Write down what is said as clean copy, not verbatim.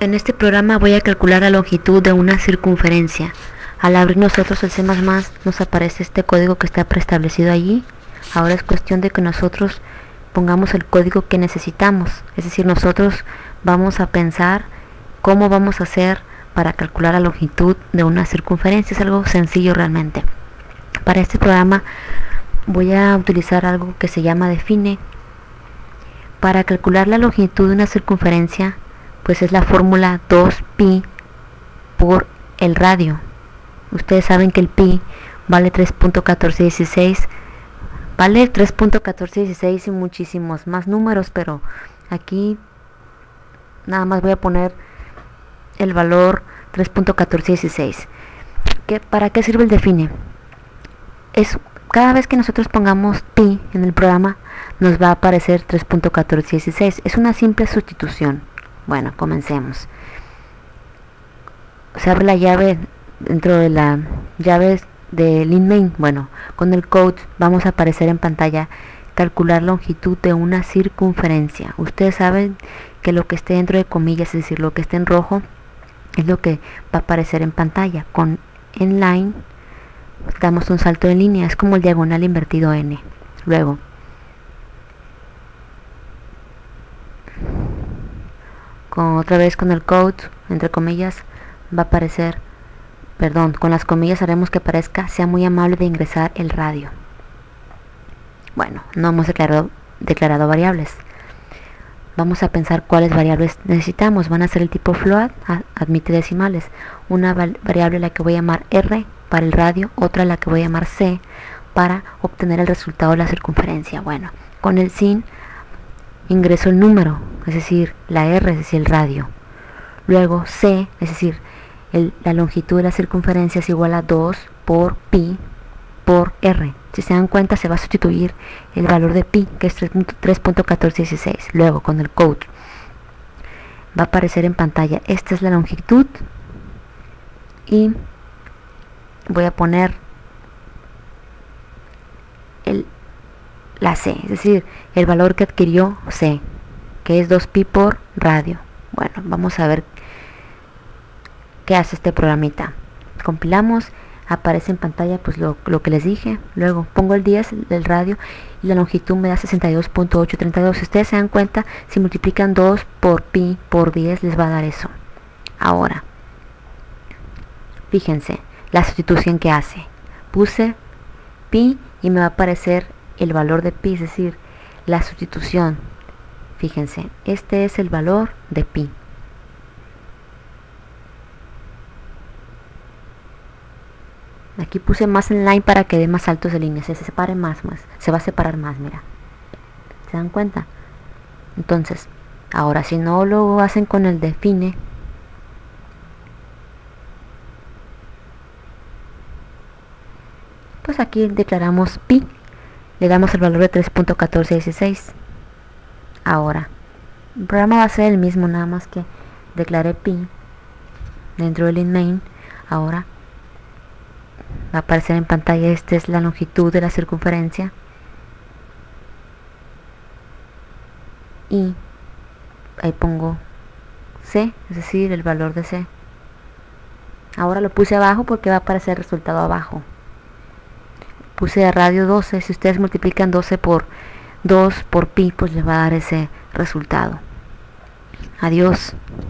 En este programa voy a calcular la longitud de una circunferencia. Al abrir nosotros el C++, nos aparece este código que está preestablecido allí. Ahora es cuestión de que nosotros pongamos el código que necesitamos. Es decir, nosotros vamos a pensar cómo vamos a hacer para calcular la longitud de una circunferencia. Es algo sencillo realmente. Para este programa voy a utilizar algo que se llama define. Para calcular la longitud de una circunferencia, pues es la fórmula 2pi por el radio. Ustedes saben que el pi vale 3.1416, vale 3.1416 y muchísimos más números, pero aquí nada más voy a poner el valor 3.1416. ¿Para qué sirve el define? Es cada vez que nosotros pongamos pi en el programa, nos va a aparecer 3.1416. Es una simple sustitución. Bueno, comencemos. Se abre la llave dentro de la llave de LINMAIN. Bueno, con el code vamos a aparecer en pantalla calcular longitud de una circunferencia. Ustedes saben que lo que esté dentro de comillas, es decir, lo que esté en rojo, es lo que va a aparecer en pantalla. Con nline damos un salto de línea, es como el diagonal invertido n. Luego otra vez con el code, entre comillas, va a aparecer, perdón, con las comillas haremos que aparezca, sea muy amable de ingresar el radio. Bueno, no hemos declarado variables. Vamos a pensar cuáles variables necesitamos. Van a ser el tipo float, admite decimales. Una variable a la que voy a llamar r para el radio, otra a la que voy a llamar c para obtener el resultado de la circunferencia. Bueno, con el sin ingreso el número, es decir, la r, es decir, el radio. Luego c, es decir, la longitud de la circunferencia es igual a 2 por pi por r. Si se dan cuenta, se va a sustituir el valor de pi, que es 3.1416. Luego, con el code, va a aparecer en pantalla, esta es la longitud, y voy a poner la c, es decir, el valor que adquirió c, que es 2pi por radio. Bueno, vamos a ver qué hace este programita. Compilamos, aparece en pantalla pues lo que les dije. Luego pongo el 10 del radio y la longitud me da 62.832. Si ustedes se dan cuenta, si multiplican 2 por pi por 10 les va a dar eso. Ahora, fíjense la sustitución que hace. Puse pi y me va a aparecer el valor de pi, es decir, la sustitución. Fíjense, este es el valor de pi. Aquí puse más en line para que dé más saltos de línea, se separe más, se va a separar más, mira. ¿Se dan cuenta? Entonces, ahora si no lo hacen con el define, pues aquí declaramos pi, le damos el valor de 3.1416. Ahora, el programa va a ser el mismo, nada más que declaré pi dentro del LINMAIN. Ahora va a aparecer en pantalla, esta es la longitud de la circunferencia, y ahí pongo c, es decir, el valor de c. Ahora lo puse abajo porque va a aparecer el resultado abajo. Puse de radio 12, si ustedes multiplican 12 por 2 por pi, pues les va a dar ese resultado. Adiós.